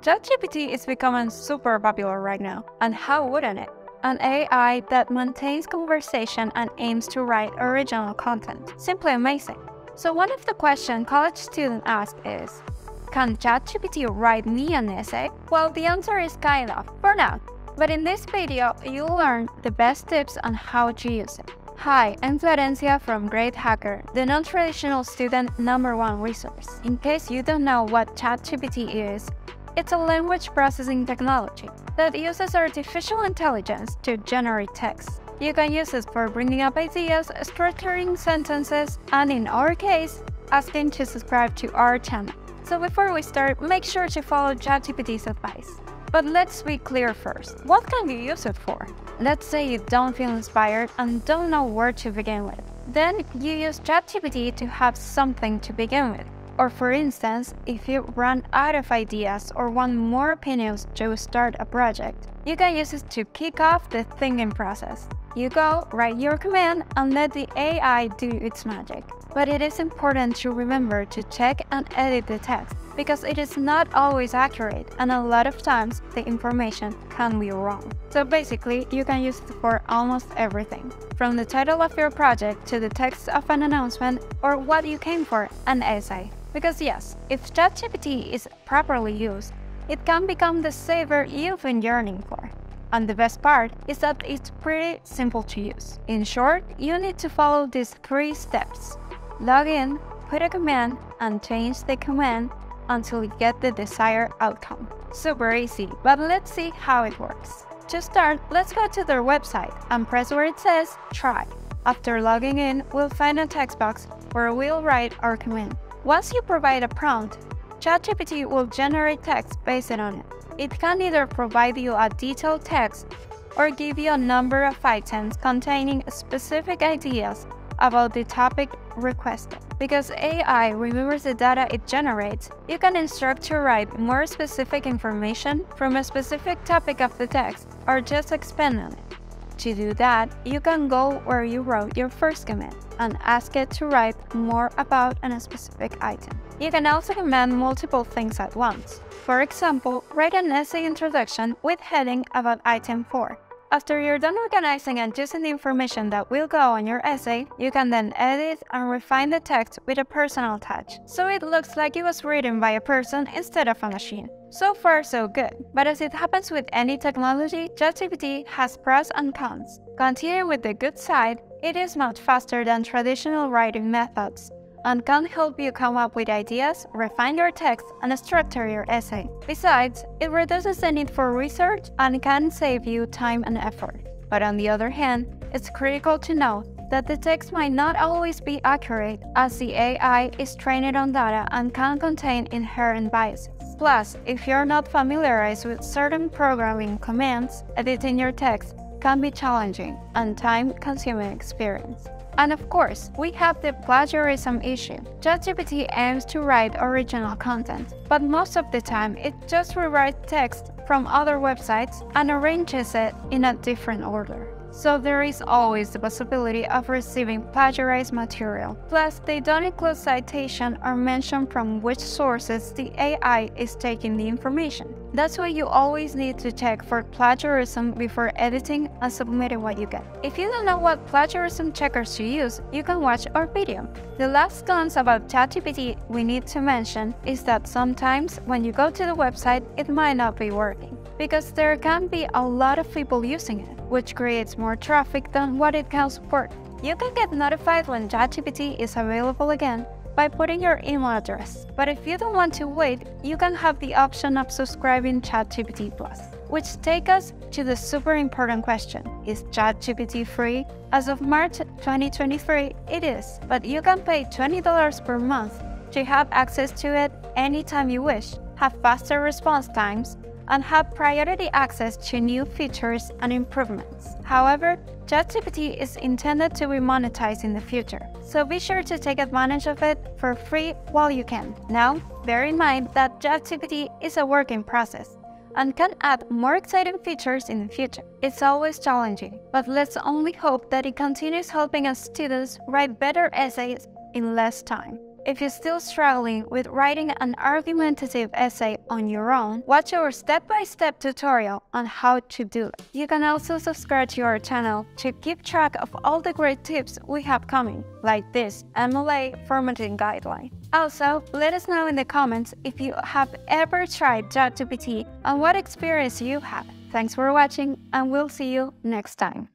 ChatGPT is becoming super popular right now, and how wouldn't it? An AI that maintains conversation and aims to write original content. Simply amazing. So one of the questions college students ask is, can ChatGPT write me an essay? Well, the answer is kind of, for now. But in this video, you'll learn the best tips on how to use it. Hi, I'm Florencia from Great Hacker, the non-traditional student #1 resource. In case you don't know what ChatGPT is, it's a language processing technology that uses artificial intelligence to generate text. You can use it for bringing up ideas, structuring sentences, and in our case, asking to subscribe to our channel. So before we start, make sure to follow ChatGPT's advice. But let's be clear first. What can you use it for? Let's say you don't feel inspired and don't know where to begin with. Then you use ChatGPT to have something to begin with. Or for instance, if you run out of ideas or want more opinions to start a project, you can use it to kick off the thinking process. You go, write your command, and let the AI do its magic. But it is important to remember to check and edit the text, because it is not always accurate, and a lot of times the information can be wrong. So basically, you can use it for almost everything, from the title of your project to the text of an announcement or what you came for, an essay. Because yes, if ChatGPT is properly used, it can become the savior you've been yearning for. And the best part is that it's pretty simple to use. In short, you need to follow these 3 steps. Log in, put a command, and change the command until you get the desired outcome. Super easy, but let's see how it works. To start, let's go to their website and press where it says Try. After logging in, we'll find a text box where we'll write our command. Once you provide a prompt, ChatGPT will generate text based on it. It can either provide you a detailed text or give you a number of items containing specific ideas about the topic requested. Because AI remembers the data it generates, you can instruct to write more specific information from a specific topic of the text or just expand on it. To do that, you can go where you wrote your first command and ask it to write more about a specific item. You can also command multiple things at once. For example, write an essay introduction with heading about item 4. After you're done organizing and choosing the information that will go on your essay, you can then edit and refine the text with a personal touch, so it looks like it was written by a person instead of a machine. So far, so good. But as it happens with any technology, ChatGPT has pros and cons. Continuing with the good side, it is much faster than traditional writing methods and can help you come up with ideas, refine your text, and structure your essay. Besides, it reduces the need for research and can save you time and effort. But on the other hand, it's critical to know that the text might not always be accurate, as the AI is trained on data and can contain inherent biases. Plus, if you're not familiarized with certain programming commands, editing your text can be challenging and time-consuming experience. And of course, we have the plagiarism issue. ChatGPT aims to write original content, but most of the time it just rewrites text from other websites and arranges it in a different order. So there is always the possibility of receiving plagiarized material. Plus, they don't include citation or mention from which sources the AI is taking the information. That's why you always need to check for plagiarism before editing and submitting what you get. If you don't know what plagiarism checkers to use, you can watch our video. The last cons about ChatGPT we need to mention is that sometimes when you go to the website, it might not be working, because there can be a lot of people using it, which creates more traffic than what it can support. You can get notified when ChatGPT is available again by putting your email address. But if you don't want to wait, you can have the option of subscribing ChatGPT Plus. Which takes us to the super important question, is ChatGPT free? As of March 2023, it is, but you can pay $20 per month to have access to it anytime you wish, have faster response times, and have priority access to new features and improvements. However, ChatGPT is intended to be monetized in the future, so be sure to take advantage of it for free while you can. Now, bear in mind that ChatGPT is a work in process and can add more exciting features in the future. It's always challenging, but let's only hope that it continues helping us students write better essays in less time. If you're still struggling with writing an argumentative essay on your own, watch our step-by-step tutorial on how to do it. You can also subscribe to our channel to keep track of all the great tips we have coming, like this MLA formatting guideline. Also, let us know in the comments if you have ever tried Chat GPT and what experience you had. Thanks for watching, and we'll see you next time.